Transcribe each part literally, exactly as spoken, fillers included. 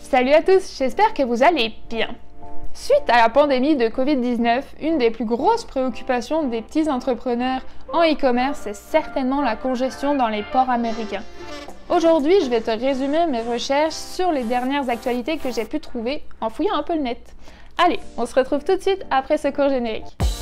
Salut à tous, j'espère que vous allez bien. Suite à la pandémie de covid dix-neuf, une des plus grosses préoccupations des petits entrepreneurs en e-commerce, c'est certainement la congestion dans les ports américains. Aujourd'hui, je vais te résumer mes recherches sur les dernières actualités que j'ai pu trouver en fouillant un peu le net. Allez, on se retrouve tout de suite après ce court générique.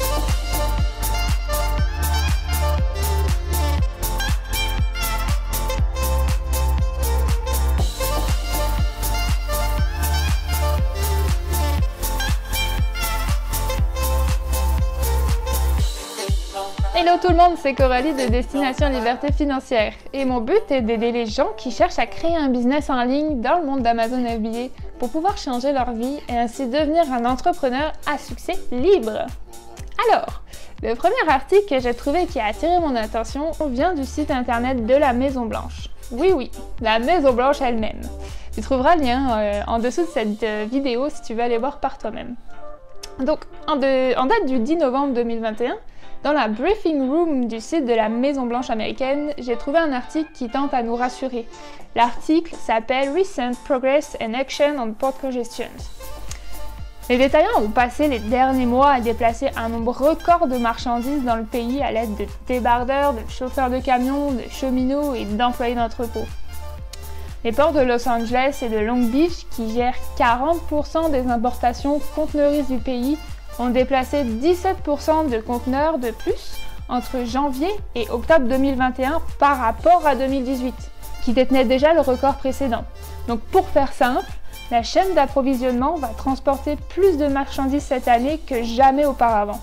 Hello tout le monde, c'est Coralie de Destination Liberté Financière et mon but est d'aider les gens qui cherchent à créer un business en ligne dans le monde d'Amazon F B A pour pouvoir changer leur vie et ainsi devenir un entrepreneur à succès libre. Alors, le premier article que j'ai trouvé qui a attiré mon attention vient du site internet de la Maison Blanche. Oui oui, la Maison Blanche elle-même. Tu trouveras le lien euh, en dessous de cette euh, vidéo si tu veux aller voir par toi-même. Donc, en, de, en date du dix novembre deux mille vingt et un, dans la briefing room du site de la Maison Blanche américaine, j'ai trouvé un article qui tente à nous rassurer. L'article s'appelle Recent Progress and Action on Port Congestion. Les détaillants ont passé les derniers mois à déplacer un nombre record de marchandises dans le pays à l'aide de débardeurs, de chauffeurs de camions, de cheminots et d'employés d'entrepôt. Les ports de Los Angeles et de Long Beach, qui gèrent quarante pour cent des importations conteneuristes du pays, ont déplacé dix-sept pour cent de conteneurs de plus entre janvier et octobre deux mille vingt et un par rapport à deux mille dix-huit, qui détenait déjà le record précédent. Donc pour faire simple, la chaîne d'approvisionnement va transporter plus de marchandises cette année que jamais auparavant.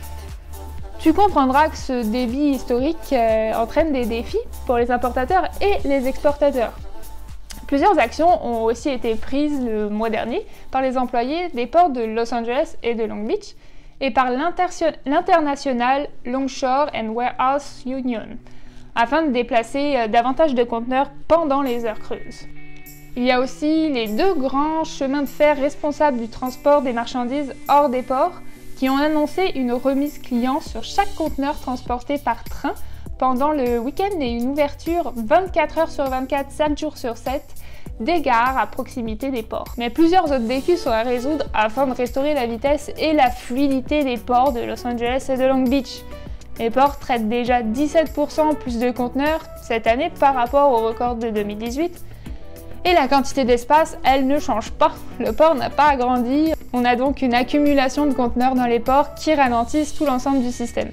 Tu comprendras que ce débit historique euh, entraîne des défis pour les importateurs et les exportateurs. Plusieurs actions ont aussi été prises le mois dernier par les employés des ports de Los Angeles et de Long Beach et par l'International Longshore and Warehouse Union afin de déplacer davantage de conteneurs pendant les heures creuses. Il y a aussi les deux grands chemins de fer responsables du transport des marchandises hors des ports qui ont annoncé une remise client sur chaque conteneur transporté par train pendant le week-end et une ouverture vingt-quatre heures sur vingt-quatre, sept jours sur sept des gares à proximité des ports. Mais plusieurs autres défis sont à résoudre afin de restaurer la vitesse et la fluidité des ports de Los Angeles et de Long Beach. Les ports traitent déjà dix-sept pour cent plus de conteneurs cette année par rapport au record de deux mille dix-huit. Et la quantité d'espace, elle ne change pas. Le port n'a pas agrandi. On a donc une accumulation de conteneurs dans les ports qui ralentissent tout l'ensemble du système.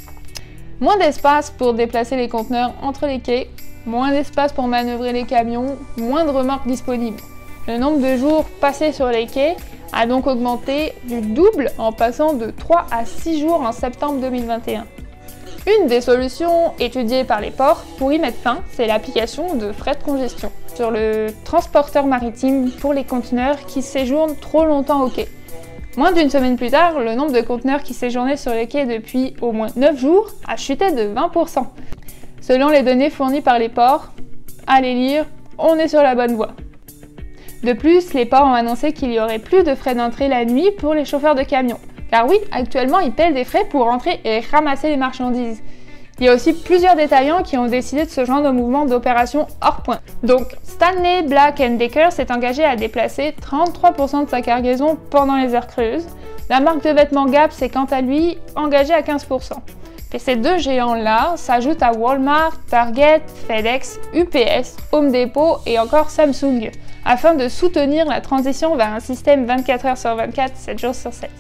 Moins d'espace pour déplacer les conteneurs entre les quais, moins d'espace pour manœuvrer les camions, moins de remorques disponibles. Le nombre de jours passés sur les quais a donc augmenté du double en passant de trois à six jours en septembre deux mille vingt et un. Une des solutions étudiées par les ports pour y mettre fin, c'est l'application de frais de congestion sur le transporteur maritime pour les conteneurs qui séjournent trop longtemps au quai. Moins d'une semaine plus tard, le nombre de conteneurs qui séjournaient sur les quais depuis au moins neuf jours a chuté de vingt pour cent. Selon les données fournies par les ports, à les lire, on est sur la bonne voie. De plus, les ports ont annoncé qu'il y aurait plus de frais d'entrée la nuit pour les chauffeurs de camions. Car oui, actuellement, ils paient des frais pour entrer et ramasser les marchandises. Il y a aussi plusieurs détaillants qui ont décidé de se joindre au mouvement d'opération hors point. Donc, Stanley Black and Decker s'est engagé à déplacer trente-trois pour cent de sa cargaison pendant les heures creuses. La marque de vêtements Gap s'est quant à lui engagée à quinze pour cent. Et ces deux géants-là s'ajoutent à Walmart, Target, FedEx, U P S, Home Depot et encore Samsung, afin de soutenir la transition vers un système vingt-quatre heures sur vingt-quatre, sept jours sur sept.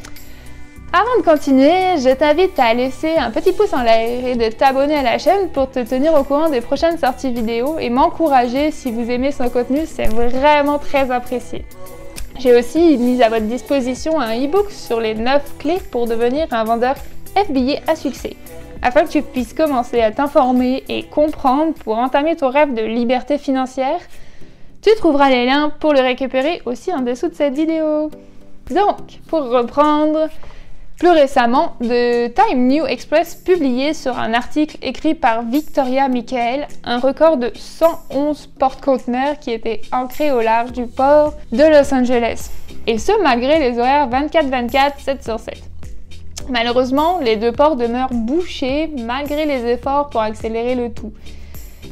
Avant de continuer, je t'invite à laisser un petit pouce en l'air et de t'abonner à la chaîne pour te tenir au courant des prochaines sorties vidéo et m'encourager si vous aimez son contenu, c'est vraiment très apprécié. J'ai aussi mis à votre disposition un e-book sur les neuf clés pour devenir un vendeur F B A à succès, afin que tu puisses commencer à t'informer et comprendre pour entamer ton rêve de liberté financière. Tu trouveras les liens pour le récupérer aussi en dessous de cette vidéo. Donc, pour reprendre, plus récemment, The Time New Express publiait sur un article écrit par Victoria Michael un record de cent onze porte-conteneurs qui étaient ancrés au large du port de Los Angeles. Et ce, malgré les horaires vingt-quatre vingt-quatre, sept sur sept. Malheureusement, les deux ports demeurent bouchés malgré les efforts pour accélérer le tout.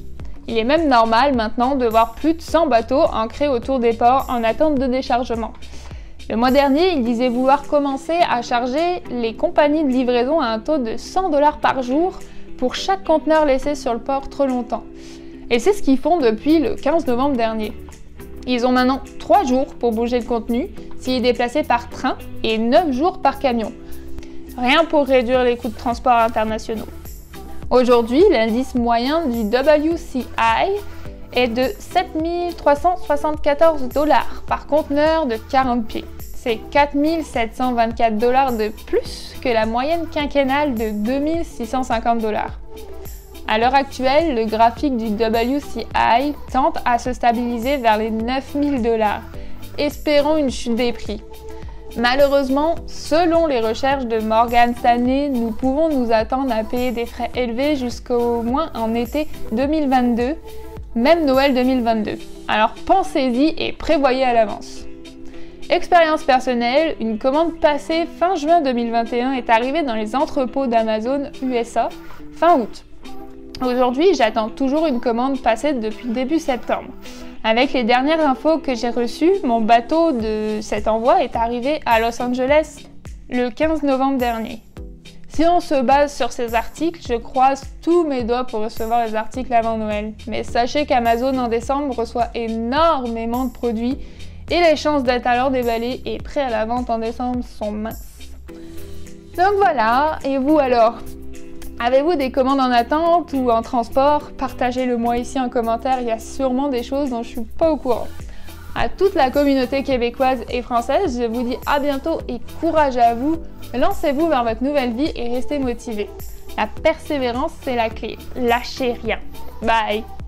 Il est même normal maintenant de voir plus de cent bateaux ancrés autour des ports en attente de déchargement. Le mois dernier, il disait vouloir commencer à charger les compagnies de livraison à un taux de cent dollars par jour pour chaque conteneur laissé sur le port trop longtemps. Et c'est ce qu'ils font depuis le quinze novembre dernier. Ils ont maintenant trois jours pour bouger le contenu s'il est déplacé par train et neuf jours par camion. Rien pour réduire les coûts de transport internationaux. Aujourd'hui, l'indice moyen du W C I est de sept mille trois cent soixante-quatorze dollars par conteneur de quarante pieds. C'est quatre mille sept cent vingt-quatre dollars de plus que la moyenne quinquennale de deux mille six cent cinquante dollars. À l'heure actuelle, le graphique du W C I tente à se stabiliser vers les neuf mille dollars. Espérons une chute des prix. Malheureusement, selon les recherches de Morgan Stanley, nous pouvons nous attendre à payer des frais élevés jusqu'au moins en été deux mille vingt-deux, même Noël deux mille vingt-deux. Alors pensez-y et prévoyez à l'avance. Expérience personnelle, une commande passée fin juin deux mille vingt et un est arrivée dans les entrepôts d'Amazon U S A fin août. Aujourd'hui, j'attends toujours une commande passée depuis début septembre. Avec les dernières infos que j'ai reçues, mon bateau de cet envoi est arrivé à Los Angeles le quinze novembre dernier. Si on se base sur ces articles, je croise tous mes doigts pour recevoir les articles avant Noël. Mais sachez qu'Amazon en décembre reçoit énormément de produits et les chances d'être alors déballés et prêts à la vente en décembre sont minces. Donc voilà, et vous alors? Avez-vous des commandes en attente ou en transport? Partagez-le moi ici en commentaire, il y a sûrement des choses dont je suis pas au courant. À toute la communauté québécoise et française, je vous dis à bientôt et courage à vous. Lancez-vous vers votre nouvelle vie et restez motivés. La persévérance, c'est la clé. Lâchez rien. Bye!